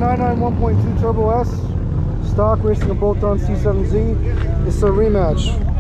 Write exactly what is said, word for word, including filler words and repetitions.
nine ninety-one point two Turbo S, stock racing a bolt-on C seven Z. It's a rematch.